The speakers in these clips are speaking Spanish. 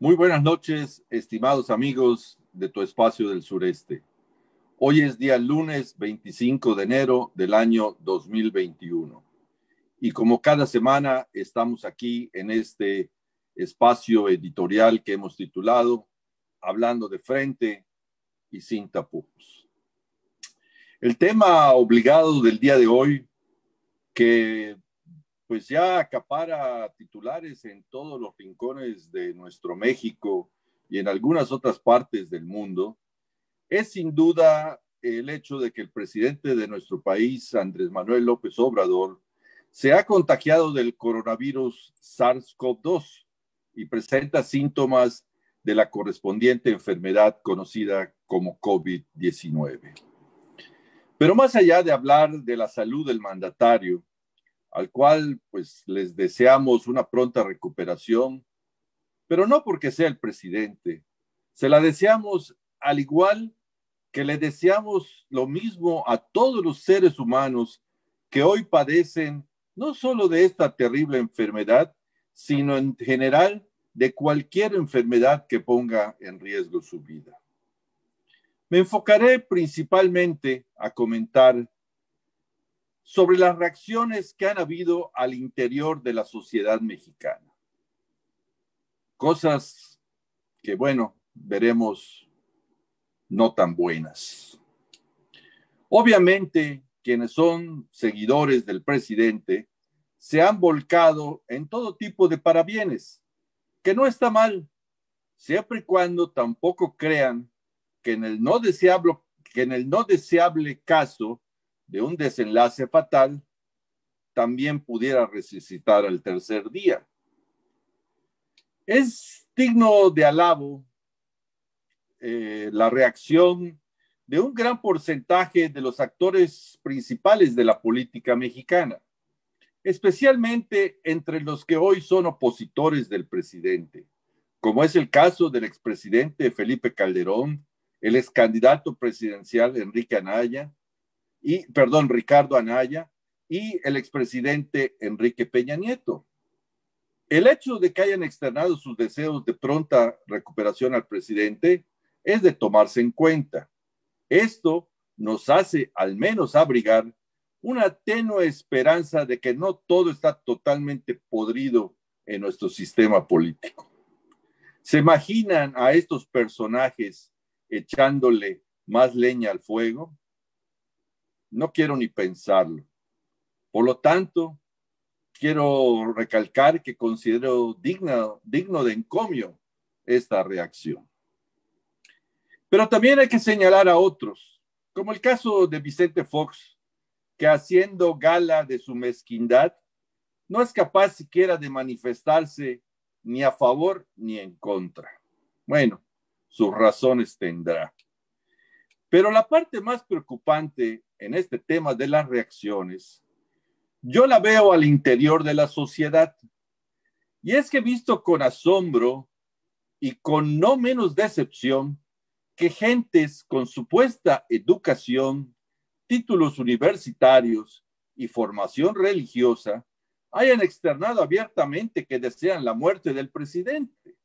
Muy buenas noches, estimados amigos de tu espacio del sureste. Hoy es día lunes 25 de enero del año 2021. Y como cada semana estamos aquí en este espacio editorial que hemos titulado Hablando de frente y sin tapujos. El tema obligado del día de hoy, que pues ya acapara titulares en todos los rincones de nuestro México y en algunas otras partes del mundo, es sin duda el hecho de que el presidente de nuestro país, Andrés Manuel López Obrador, se ha contagiado del coronavirus SARS-CoV-2 y presenta síntomas de la correspondiente enfermedad conocida como COVID-19. Pero más allá de hablar de la salud del mandatario, al cual pues les deseamos una pronta recuperación, pero no porque sea el presidente, se la deseamos al igual que le deseamos lo mismo a todos los seres humanos que hoy padecen no solo de esta terrible enfermedad, sino en general de cualquier enfermedad que ponga en riesgo su vida. Me enfocaré principalmente a comentar sobre las reacciones que han habido al interior de la sociedad mexicana. Cosas que, bueno, veremos no tan buenas. Obviamente, quienes son seguidores del presidente se han volcado en todo tipo de parabienes, que no está mal, siempre y cuando tampoco crean que en el no deseable caso de un desenlace fatal, también pudiera resucitar al tercer día. Es digno de alabo la reacción de un gran porcentaje de los actores principales de la política mexicana, especialmente entre los que hoy son opositores del presidente, como es el caso del expresidente Felipe Calderón, el excandidato presidencial Ricardo Anaya y el expresidente Enrique Peña Nieto. El hecho de que hayan externado sus deseos de pronta recuperación al presidente es de tomarse en cuenta. Esto nos hace al menos abrigar una tenue esperanza de que no todo está totalmente podrido en nuestro sistema político. ¿Se imaginan a estos personajes echándole más leña al fuego? No quiero ni pensarlo. Por lo tanto, quiero recalcar que considero digno de encomio esta reacción. Pero también hay que señalar a otros, como el caso de Vicente Fox, que haciendo gala de su mezquindad, no es capaz siquiera de manifestarse ni a favor ni en contra. Bueno, sus razones tendrá. Pero la parte más preocupante en este tema de las reacciones, yo la veo al interior de la sociedad. Y es que he visto con asombro y con no menos decepción que gentes con supuesta educación, títulos universitarios y formación religiosa hayan externado abiertamente que desean la muerte del presidente.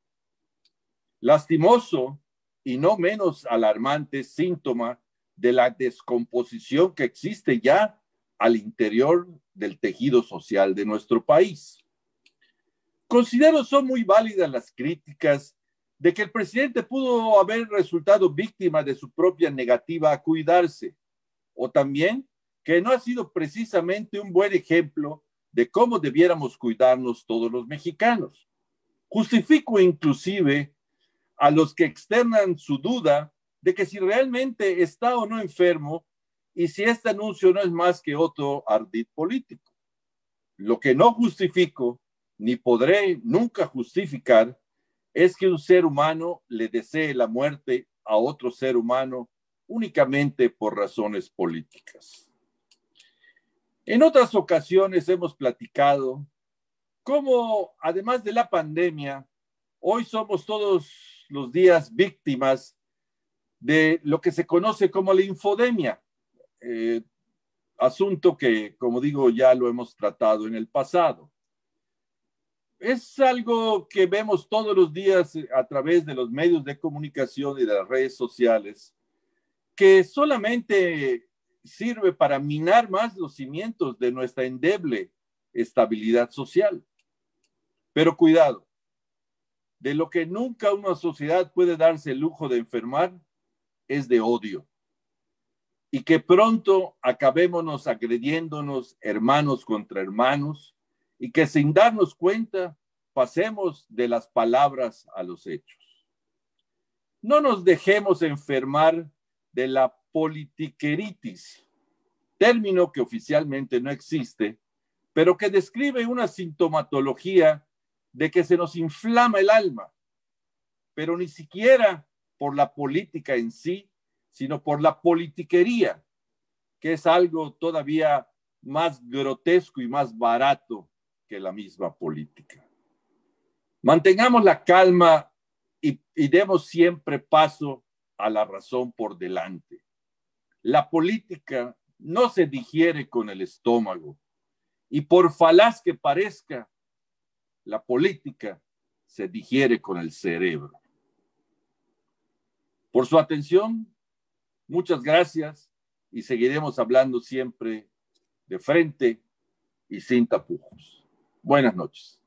Lastimoso y no menos alarmante síntoma de la descomposición que existe ya al interior del tejido social de nuestro país. Considero son muy válidas las críticas de que el presidente pudo haber resultado víctima de su propia negativa a cuidarse, o también que no ha sido precisamente un buen ejemplo de cómo debiéramos cuidarnos todos los mexicanos. Justifico inclusive a los que externan su duda de que si realmente está o no enfermo y si este anuncio no es más que otro ardid político. Lo que no justifico, ni podré nunca justificar, es que un ser humano le desee la muerte a otro ser humano únicamente por razones políticas. En otras ocasiones hemos platicado cómo, además de la pandemia, hoy somos todos los días víctimas de lo que se conoce como la infodemia, asunto que, como digo, ya lo hemos tratado en el pasado. Es algo que vemos todos los días a través de los medios de comunicación y de las redes sociales, que solamente sirve para minar más los cimientos de nuestra endeble estabilidad social. Pero cuidado, de lo que nunca una sociedad puede darse el lujo de enfermar es de odio. Y que pronto acabémonos agrediéndonos hermanos contra hermanos y que sin darnos cuenta pasemos de las palabras a los hechos. No nos dejemos enfermar de la politiqueritis, término que oficialmente no existe, pero que describe una sintomatología de que se nos inflama el alma, pero ni siquiera por la política en sí, sino por la politiquería, que es algo todavía más grotesco y más barato que la misma política. Mantengamos la calma y demos siempre paso a la razón por delante. La política no se digiere con el estómago y por falaz que parezca, la política se digiere con el cerebro. Por su atención, muchas gracias y seguiremos hablando siempre de frente y sin tapujos. Buenas noches.